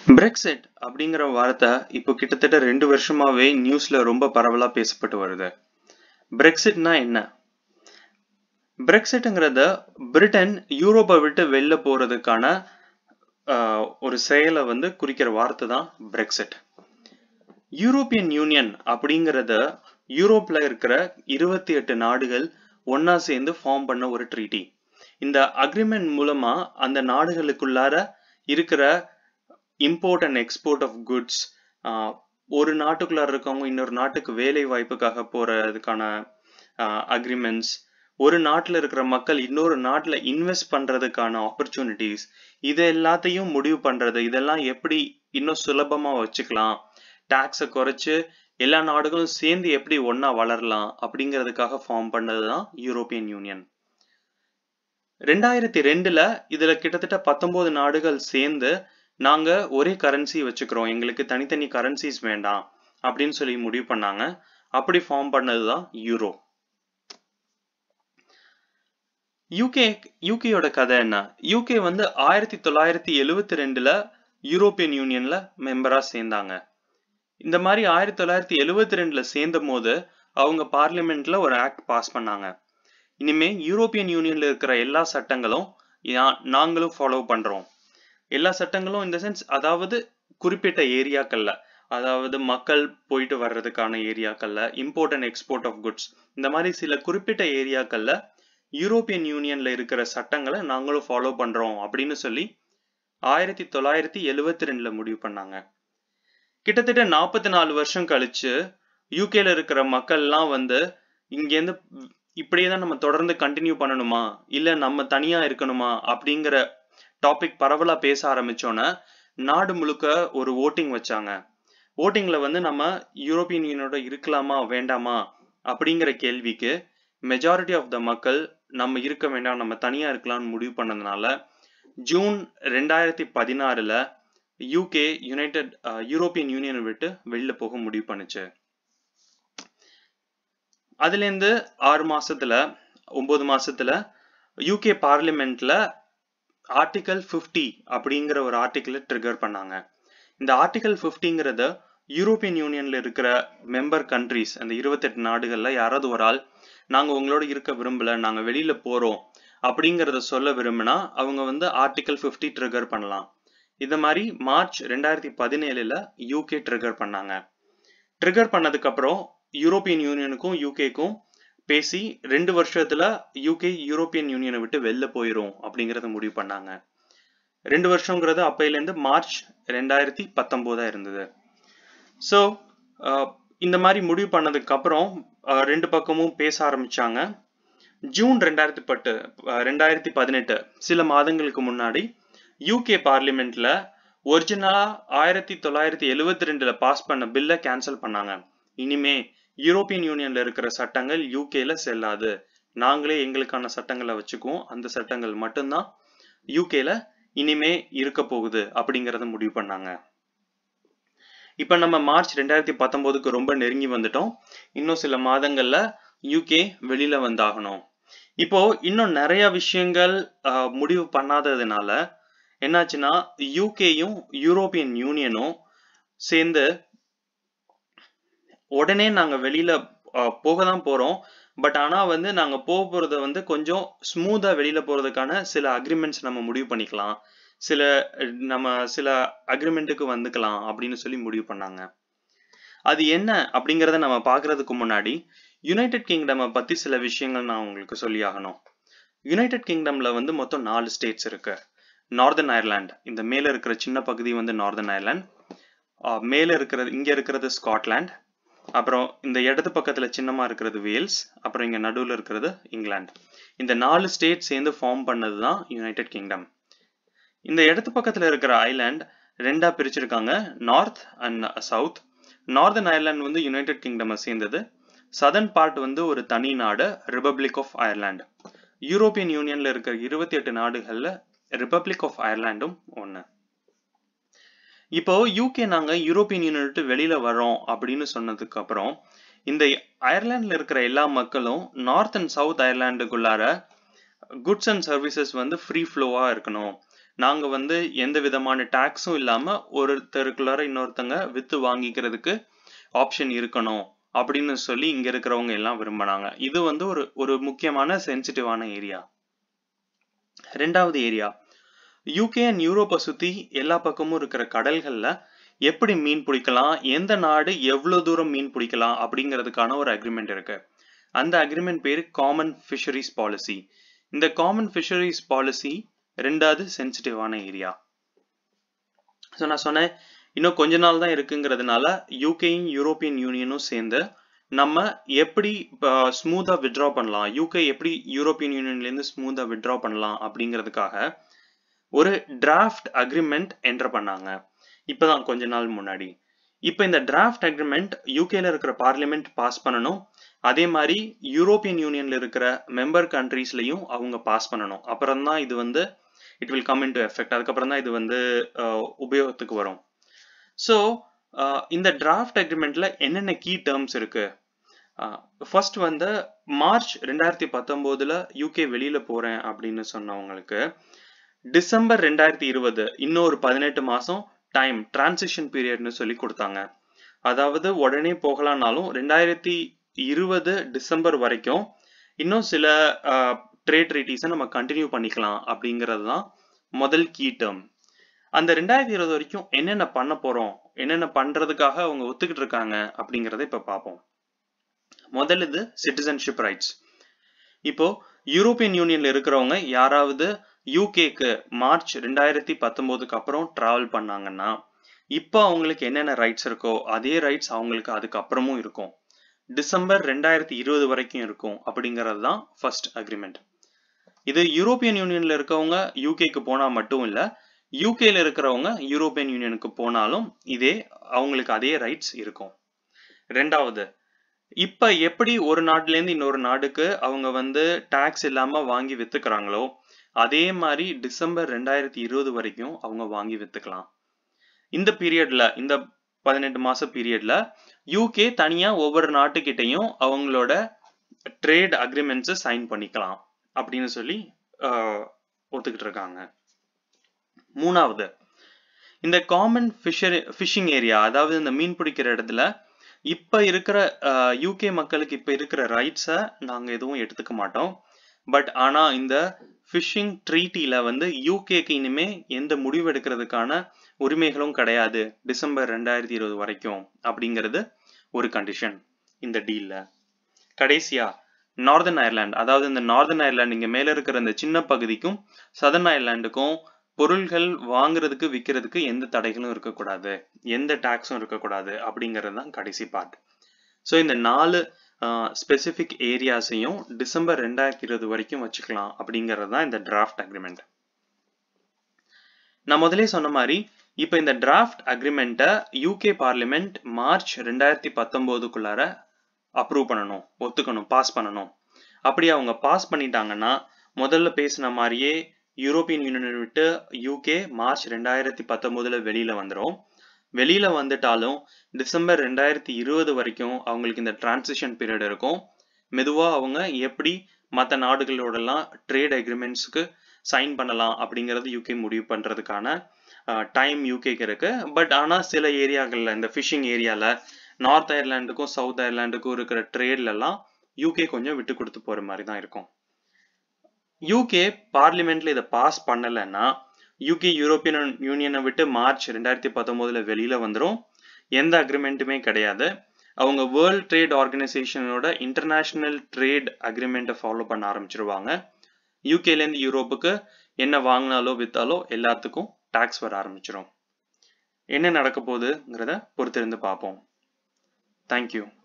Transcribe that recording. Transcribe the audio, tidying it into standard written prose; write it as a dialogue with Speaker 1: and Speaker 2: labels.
Speaker 1: Brexit அப்படிங்கிற வார்த்தை இப்போ கிட்டத்தட்ட 2 வருஷமாவே நியூஸ்ல ரொம்ப பரவலா பேசப்பட்டு வருது. Brexitனா என்ன? Brexitங்கிறத பிரிட்டன் யூரோப்பை விட்டு வெளில போறதுக்கான ஒரு செயலை குறிக்கிற வார்த்தை தான் Brexit. யூரோப்பியன் யூனியன் அப்படிங்கிறத யூரோப்ல இருக்கிற 28 நாடுகள் ஒன்னா சேர்ந்து ஃபார்ம் பண்ண ஒரு ட்ரீட்டி. இந்த அக்ரிமெண்ட் மூலமா அந்த நாடுகளுக்குள்ளார இருக்கிற import and export of goods, ஒரு நாட்டுக்குள்ளார இருக்கவங்க இன்னொரு நாட்டுக்கு வேலை வாய்ப்புக்காக போறதுக்கான அக்ரிமெண்ட்ஸ், ஒரு நாட்டில் இருக்கிற மக்கள் இன்னொரு நாட்டில் இன்வெஸ்ட் பண்றதுக்கான ஆப்பர்ச்சுனிட்டிஸ், இது எல்லாத்தையும் முடிவு பண்றது. இதெல்லாம் எப்படி இன்னும் சுலபமா வச்சுக்கலாம், டாக்ஸை குறைச்சு எல்லா நாடுகளும் சேர்ந்து எப்படி ஒன்னா வளரலாம் அப்படிங்கிறதுக்காக ஃபார்ம் பண்ணதுதான் யூரோப்பியன் யூனியன். 2002ல இதுல கிட்டத்தட்ட 19 நாடுகள் சேர்ந்து நாங்க ஒரே கரன்சி வச்சுக்கிறோம், எங்களுக்கு தனித்தனி கரன்சிஸ் வேண்டாம் அப்படின்னு சொல்லி முடிவு பண்ணாங்க. அப்படி ஃபார்ம் பண்ணதுதான் யூரோ. யூகேயோட கதை என்ன? யூகே 1972ல யூரோப்பியன் யூனியன்ல மெம்பரா சேர்ந்தாங்க. இந்த மாதிரி 1972ல சேர்ந்த போது அவங்க பார்லிமெண்ட்ல ஒரு ஆக்ட் பாஸ் பண்ணாங்க. இனிமே யூரோப்பியன் யூனியன்ல இருக்கிற எல்லா சட்டங்களும் நாங்களும் ஃபாலோ பண்றோம். எல்லா சட்டங்களும் இந்த சென்ஸ், அதாவது குறிப்பிட்ட ஏரியாக்கள்ல, அதாவது மக்கள் போயிட்டு வர்றதுக்கான ஏரியாக்கள்ல, import and export of goods, இந்த மாதிரி சில குறிப்பிட்ட ஏரியாக்கள்ல யூரோப்பியன் யூனியன்ல இருக்கிற சட்டங்களை நாங்களும் ஃபாலோ பண்றோம் அப்படின்னு சொல்லி 1972ல முடிவு பண்ணாங்க. கிட்டத்தட்ட 44 வருஷம் கழிச்சு யூகேல இருக்கிற மக்கள்லாம் இங்கேருந்து இப்படியே தான் நம்ம தொடர்ந்து கண்டினியூ பண்ணணுமா இல்ல நம்ம தனியா இருக்கணுமா அப்படிங்கிற டாபிக் பரவலா பேச ஆரம்பிச்சோன்னா நாடு முழுக்க ஒரு ஓட்டிங் வச்சாங்க. ஓட்டிங்ல நம்ம யூரோப்பியன் யூனியனோட இருக்கலாமா வேண்டாமா அப்படிங்கிற கேள்விக்கு மெஜாரிட்டி ஆஃப் த மக்கள் நம்ம இருக்க வேண்டாம், நம்ம தனியா இருக்கலாம்னு முடிவு பண்ணதுனால ஜூன் 2016ல யூகே யூரோப்பியன் யூனியனை விட்டு வெளில போக முடிவு பண்ணுச்சு. அதுல இருந்து 9 மாசத்துல யூகே பார்லிமெண்ட்ல ஆர்டிகல் 50 அப்படிங்கிற ஒரு ஆர்டிகிளை ட்ரிகர் பண்ணாங்க. இந்த ஆர்டிகல் 50ங்கிறத யூரோப்பியன் யூனியன்ல இருக்கிற மெம்பர் கண்ட்ரிஸ், அந்த 28 நாடுகள்ல யாராவது ஒரு ஆள் நாங்க உங்களோட இருக்க விரும்பல, நாங்க வெளியில போறோம் அப்படிங்கறத சொல்ல விரும்பினா அவங்க ஆர்டிகல் 50 ட்ரிகர் பண்ணலாம். இந்த மாதிரி மார்ச் 2017ல யூகே ட்ரிகர் பண்ணாங்க. ட்ரிகர் பண்ணதுக்கு அப்புறம் யூரோப்பியன் யூனியனுக்கும் யூகேக்கும் பேசி 2 வருஷத்துல யூகே யூரோப்பியன் யூனியனை விட்டு வெளில போயிரும் அப்படிங்கறத முடிவு பண்ணாங்க. 2 வருஷங்கிறது அப்பையில இருந்து மார்ச் 2019 இருந்தது. ஸோ இந்த மாதிரி முடிவு பண்ணதுக்கு அப்புறம் 2 பக்கமும் பேச ஆரம்பிச்சாங்க. ஜூன் 2018 சில மாதங்களுக்கு முன்னாடி யூகே பார்லிமெண்ட்ல ஒரிஜினலா 1972ல பாஸ் பண்ண பில்லை கேன்சல் பண்ணாங்க. இனிமே யூரோப்பியன் யூனியன்ல இருக்கிற சட்டங்கள் யூகேல செல்லாது, நாங்களே எங்களுக்கான சட்டங்களை வச்சுக்குவோம், அந்த சட்டங்கள் மட்டும்தான் யூகேல இனிமே இருக்க போகுது அப்படிங்கறத முடிவு பண்ணாங்க. இப்ப நம்ம மார்ச் 2019க்கு ரொம்ப நெருங்கி வந்துட்டோம். இன்னும் சில மாதங்கள்ல யூகே வெளியில வந்தாகணும். இப்போ இன்னும் நிறைய விஷயங்கள் முடிவு பண்ணாததுனால என்னாச்சுன்னா யூகேயும் யூரோப்பியன் யூனியனும் சேர்ந்து உடனே நாங்க வெளியில போக தான் போறோம், பட் ஆனா நாங்க போக போறத கொஞ்சம் ஸ்மூத்தா வெளியில போறதுக்கான சில அக்ரிமெண்ட்ஸ் நம்ம முடிவு பண்ணிக்கலாம், சில அக்ரிமெண்ட்டுக்கு வந்துக்கலாம் அப்படின்னு சொல்லி முடிவு பண்ணாங்க. அது என்ன அப்படிங்கறத நம்ம பாக்குறதுக்கு முன்னாடி யுனைடெட் கிங்டம் பத்தி சில விஷயங்கள் நான் உங்களுக்கு சொல்லி ஆகணும். யுனைடெட் கிங்டம்ல மொத்தம் 4 ஸ்டேட்ஸ் இருக்கு. நார்தர்ன் அயர்லாந்து, இந்த மேல இருக்கிற சின்ன பகுதி நார்தர்ன் அயர்லாந்து, இங்க இருக்கிறது ஸ்காட்லாந்து, அப்புறம் இந்த இடது பக்கத்துல சின்னமா இருக்கிறது வேல்ஸ், அப்புறம் இங்க நடுவுல இருக்கிறது இங்கிலாந்து. இந்த 4 ஸ்டேட் சேர்ந்து ஃபார்ம் பண்ணதுதான் யுனைடெட் கிங்டம். இந்த இடது பக்கத்துல இருக்கிற ஐலாண்ட் 2ஆ பிரிச்சிருக்காங்க, north and south. Northern Ireland united kingdom சேர்ந்தது. சதர்ன் பார்ட் ஒரு தனி நாடு, ரிபப்ளிக் ஆஃப் அயர்லாந்து. யூரோப்பியன் யூனியன்ல இருக்கிற 28 நாடுகள்ல ரிபப்ளிக் ஆஃப் அயர்லாண்டும் ஒண்ணு. இப்போ யூகே நாங்க யூரோப்பியன் யூனியன் விட்டு வெளியில வரோம் அப்படின்னு சொன்னதுக்கு அப்புறம் இந்த அயர்லாந்துல இருக்கிற எல்லா மக்களும் நார்த் அண்ட் சவுத் அயர்லாண்டுக்குள்ளார குட்ஸ் அண்ட் சர்வீசஸ் ஃப்ரீ ஃப்ளோவா இருக்கணும், நாங்க வந்து எந்த விதமான டாக்ஸும் இல்லாம ஒருத்தருக்குள்ளார இன்னொருத்தங்க வித்து வாங்கிக்கிறதுக்கு ஆப்ஷன் இருக்கணும் அப்படின்னு சொல்லி இங்க இருக்கிறவங்க எல்லாம் விரும்பினாங்க. இது வந்து ஒரு முக்கியமான சென்சிட்டிவான ஏரியா. ரெண்டாவது ஏரியா, யூகே அண்ட் யூரோப்பை சுத்தி எல்லா பக்கமும் இருக்கிற கடல்கள்ல எப்படி மீன் பிடிக்கலாம், எந்த நாடு எவ்வளவு தூரம் மீன் பிடிக்கலாம் அப்படிங்கிறதுக்கான ஒரு அக்ரிமெண்ட் இருக்கு. அந்த அக்ரிமெண்ட் பேரு காமன் ஃபிஷரிஸ் பாலிசி. இந்த காமன் ஃபிஷரிஸ் பாலிசி ரெண்டாவது சென்சிட்டிவான ஏரியா. ஸோ நான் சொன்னேன், இன்னும் கொஞ்ச நாள் தான் இருக்குங்கிறதுனால யூகேயும் யூரோப்பியன் யூனியனும் சேர்ந்து நம்ம எப்படி ஸ்மூத்தா வித்ட்ரா பண்ணலாம், யூகே எப்படி யூரோப்பியன் யூனியன்ல இருந்து ஸ்மூத்தா வித்ட்ரா பண்ணலாம் அப்படிங்கிறதுக்காக ஒரு டிராஃப்ட் அக்ரிமெண்ட் என்டர் பண்ணாங்க இப்பதான் கொஞ்ச நாள் முன்னாடி. இப்ப இந்த டிராஃப்ட் அக்ரிமெண்ட் யூகேல இருக்கிற பார்லிமெண்ட் பாஸ் பண்ணணும், அதே மாதிரி யூரோப்பியன் யூனியன்ல இருக்கிற மெம்பர் கண்ட்ரீஸ்லயும் அவங்க பாஸ் பண்ணணும். அப்புறம் தான் இது வந்து it will come into effect. அதுக்கப்புறம் தான் இது வந்து உபயோகத்துக்கு வரும். ஸோ இந்த டிராஃப்ட் அக்ரிமெண்ட்ல என்னென்ன கீ டேர்ம்ஸ் இருக்கு? ஃபர்ஸ்ட் வந்து மார்ச் 2019 யூகே வெளியில போறேன் அப்படின்னு சொன்னவங்களுக்கு டிசம்பர் 2020 இன்னொரு 18 மாசம் டைம் டிரான்சிஷன் பீரியட்னு சொல்லி கொடுத்தாங்க. அதாவது உடனே போகலாம்னாலும் 2020 டிசம்பர் வரைக்கும் இன்னும் சில ட்ரேட் ட்ரீட்டிஸை நம்ம கண்டினியூ பண்ணிக்கலாம் அப்படிங்கிறது தான் முதல் கீ டேர்ம். அந்த 2020 வரைக்கும் என்னென்ன பண்ண போறோம், என்னென்ன பண்றதுக்காக அவங்க ஒத்துக்கிட்டு இருக்காங்க அப்படிங்கறத இப்ப பார்ப்போம். முதல் இது சிட்டிசன்ஷிப் ரைட்ஸ். இப்போ யூரோப்பியன் யூனியன்ல இருக்கிறவங்க யாராவது யூகேக்கு மார்ச் 2019க்கு அப்புறம் டிராவல் பண்ணாங்கன்னா இப்போ அவங்களுக்கு என்னென்ன ரைட்ஸ் இருக்கோ அதே ரைட்ஸ் அவங்களுக்கு அதுக்கப்புறமும் இருக்கும். டிசம்பர் 2020 வரைக்கும் இருக்கும் அப்படிங்கிறது தான் ஃபர்ஸ்ட் அக்ரிமெண்ட். இது யூரோப்பியன் யூனியன்ல இருக்கவங்க யூகேக்கு போனா மட்டும் இல்ல, யூகேல இருக்கிறவங்க யூரோப்பியன் யூனியனுக்கு போனாலும் அவங்களுக்கு அதே ரைட்ஸ் இருக்கும். ரெண்டாவது, இப்ப எப்படி ஒரு நாட்டுல இருந்து இன்னொரு நாடுக்கு அவங்க வந்து டாக்ஸ் இல்லாம வாங்கி வித்துக்கிறாங்களோ அதே மாதிரி டிசம்பர் 2020 வரைக்கும் அவங்க வாங்கி வித்துக்கலாம். இந்த பீரியட்ல, இந்த 18 மாச பீரியட்ல யூகே தனியா ஒவ்வொரு நாட்டுக்கிட்டையும் அவங்களோட ட்ரேட் அக்ரிமெண்ட்ஸை சைன் பண்ணிக்கலாம் அப்படின்னு சொல்லி ஒத்துக்கிட்டு இருக்காங்க. மூணாவது, இந்த காமன் ஃபிஷிங் ஏரியா, அதாவது இந்த மீன் பிடிக்கிற இடத்துல இப்ப இருக்கிற யூகே மக்களுக்கு இப்ப இருக்கிற ரைட்ஸை நாங்க எதுவும் எடுத்துக்க மாட்டோம். பட் ஆனா இந்த ஃபிஷிங் ட்ரீட்டில வந்து யூகேக்கு இனிமே எந்த முடிவு எடுக்கிறதுக்கான உரிமைகளும் கிடையாது டிசம்பர் 2020 வரைக்கும் அப்படிங்கிறது ஒரு கண்டிஷன் இந்த டீல்ல. கடைசியா நார்தர்ன் அயர்லாந்து, அதாவது இந்த நார்தர்ன் அயர்லாந்து இங்க மேல இருக்கிற இந்த சின்ன பகுதிக்கும் சதர்ன் அயர்லாண்டுக்கும் பொருள்கள் வாங்குறதுக்கு விற்கிறதுக்கு எந்த தடைகளும் இருக்கக்கூடாது, எந்த டாக்ஸும் இருக்கக்கூடாது அப்படிங்கிறது தான் கடைசி பார்ட். ஸோ இந்த 4 ஸ்பெசிபிக் ஏரியாஸையும் டிசம்பர் 2020 வரைக்கும் வச்சுக்கலாம் அப்படிங்கிறது தான் இந்த டிராஃப்ட் அக்ரிமெண்ட். நான் முதலே சொன்ன மாதிரி இப்ப இந்த டிராஃப்ட் அக்ரிமெண்ட்டை யூகே பார்லிமெண்ட் மார்ச் 2019க்குள்ளார அப்ரூவ் பண்ணணும், ஒத்துக்கணும், பாஸ் பண்ணணும். அப்படி அவங்க பாஸ் பண்ணிட்டாங்கன்னா முதல்ல பேசின மாதிரியே யூரோப்பியன் யூனியனை விட்டு யூகே மார்ச் 2019 வெளியில வந்துடும். வெளியில வந்துட்டாலும் டிசம்பர் 2020 வரைக்கும் அவங்களுக்கு இந்த டிரான்சிஷன் பீரியட் இருக்கும். மெதுவா அவங்க எப்படி மற்ற நாடுகளோடலாம் ட்ரேட் அக்ரிமெண்ட்ஸ்க்கு சைன் பண்ணலாம் அப்படிங்கிறது யூகே முடிவு பண்றதுக்கான டைம் யூகேக்கு இருக்கு. பட் ஆனா சில ஏரியாக்கள்ல, இந்த ஃபிஷிங் ஏரியால நார்த் அயர்லாண்டுக்கும் சவுத் அயர்லாண்டுக்கும் இருக்கிற ட்ரேட்ல எல்லாம் யூகே கொஞ்சம் விட்டு கொடுத்து போற மாதிரி தான் இருக்கும். யூகே பார்லிமெண்ட்ல இதை பாஸ் பண்ணலைன்னா யூகே யூரோப்பியன் யூனியனை விட்டு மார்ச் 2019 வெளியில வந்துடும். எந்த அக்ரிமெண்ட்டுமே கிடையாது. அவங்க வேர்ல்ட் ட்ரேட் ஆர்கனைசேஷனோட இன்டர்நேஷனல் ட்ரேட் அக்ரிமெண்ட்டை ஃபாலோ பண்ண ஆரம்பிச்சிருவாங்க. யூகேல இருந்து யூரோப்புக்கு என்ன வாங்கினாலோ வித்தாலோ எல்லாத்துக்கும் டாக்ஸ் வர ஆரம்பிச்சிடும். என்ன நடக்க போகுதுங்கிறத பொறுத்திருந்து பார்ப்போம். தேங்க்யூ.